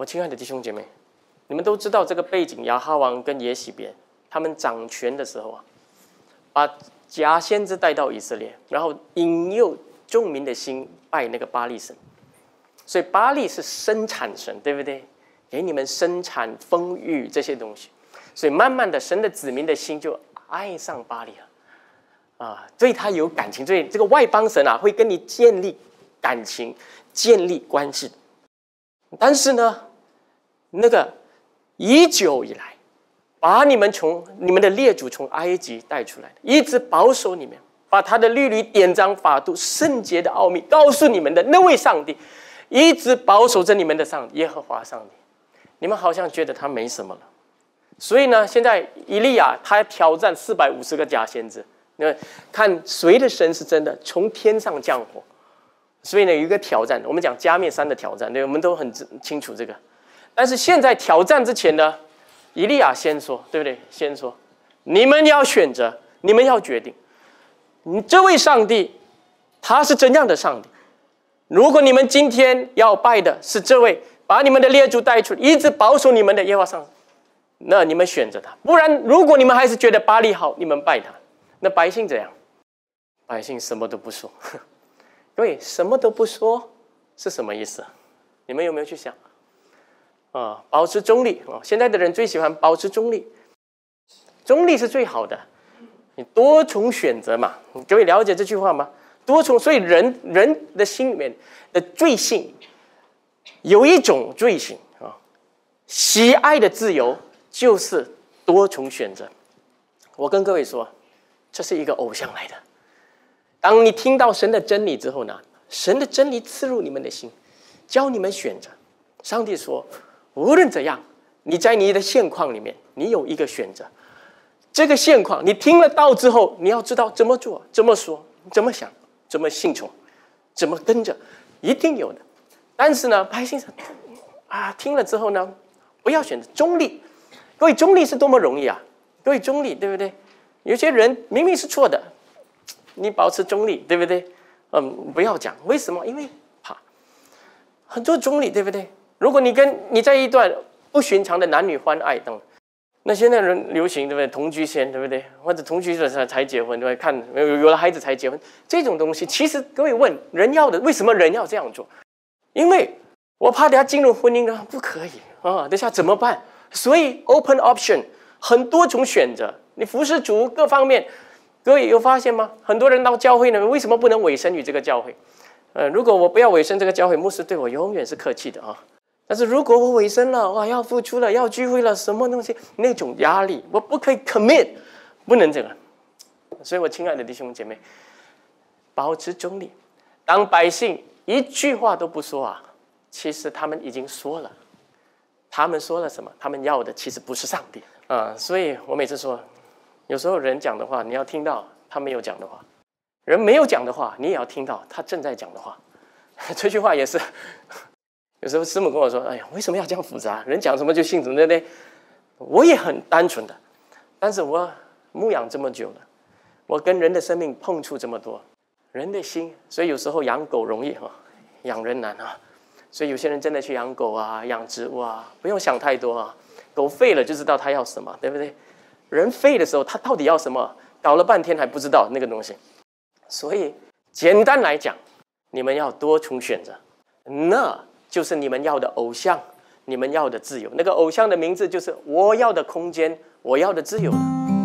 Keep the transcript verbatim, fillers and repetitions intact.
亲爱的弟兄姐妹，你们都知道这个背景，亚哈王跟耶洗别他们掌权的时候啊，把假先知带到以色列，然后引诱众民的心拜那个巴力神。所以巴力是生产神，对不对？给你们生产丰裕这些东西，所以慢慢的，神的子民的心就爱上巴力了，啊，对他有感情，所以这个外邦神啊，会跟你建立感情、建立关系。但是呢，那个已久以来，把你们从你们的列祖从埃及带出来，一直保守你们，把他的律例、典章、法度、圣洁的奥秘告诉你们的那位上帝，一直保守着你们的上帝耶和华上帝。你们好像觉得他没什么了，所以呢，现在以利亚他挑战四百五十个假先知，看谁的神是真的，从天上降火。所以呢，有一个挑战，我们讲加面山的挑战，对，我们都很清楚这个。但是现在挑战之前呢，以利亚先说，对不对？先说，你们要选择，你们要决定，你这位上帝他是怎样的上帝？如果你们今天要拜的是这位把你们的列祖带出，一直保守你们的耶和华上帝，那你们选择他。不然，如果你们还是觉得巴力好，你们拜他。那百姓怎样？百姓什么都不说。各位，什么都不说是什么意思？你们有没有去想？啊，保持中立啊！现在的人最喜欢保持中立，中立是最好的。你多重选择嘛，各位了解这句话吗？多重，所以人人的心里面的罪性，有一种罪性啊，喜爱的自由就是多重选择。我跟各位说，这是一个偶像来的。当你听到神的真理之后呢，神的真理刺入你们的心，教你们选择。上帝说，无论怎样，你在你的现况里面，你有一个选择。这个现况，你听了道之后，你要知道怎么做、怎么说、怎么想、怎么信从、怎么跟着，一定有的。但是呢，百姓啊，听了之后呢，不要选择中立。各位，中立是多么容易啊！各位，中立对不对？有些人明明是错的，你保持中立，对不对？嗯，不要讲，为什么？因为怕很多中立，对不对？如果你跟你在一段不寻常的男女欢爱当，那现在人流行对不对？同居先，对不对？或者同居的时候才结婚，对不对？看有有了孩子才结婚，这种东西，其实各位问人要的，为什么人要这样做？因为我怕等下进入婚姻呢，不可以啊，等下怎么办？所以 open option 很多种选择，你服侍主各方面。各位有发现吗？很多人到教会呢，为什么不能委身于这个教会？呃，如果我不要委身这个教会，牧师对我永远是客气的啊。但是如果我委身了，哇，要付出了，要聚会了，什么东西那种压力，我不可以 commit， 不能这个。所以我亲爱的弟兄姐妹，保持中立。当百姓一句话都不说啊，其实他们已经说了。他们说了什么？他们要的其实不是上帝啊。所以我每次说。有时候人讲的话，你要听到他没有讲的话；人没有讲的话，你也要听到他正在讲的话。这句话也是，有时候师母跟我说：“哎呀，为什么要这样复杂？人讲什么就信什么，对不对？”我也很单纯的，但是我牧养这么久了，我跟人的生命碰触这么多，人的心，所以有时候养狗容易哈，养人难啊。所以有些人真的去养狗啊，养植物啊，不用想太多啊。狗废了就知道它要什么，对不对？人废的时候，他到底要什么？搞了半天还不知道那个东西。所以简单来讲，你们要多重选择，那就是你们要的偶像，你们要的自由。那个偶像的名字就是我要的空间，我要的自由。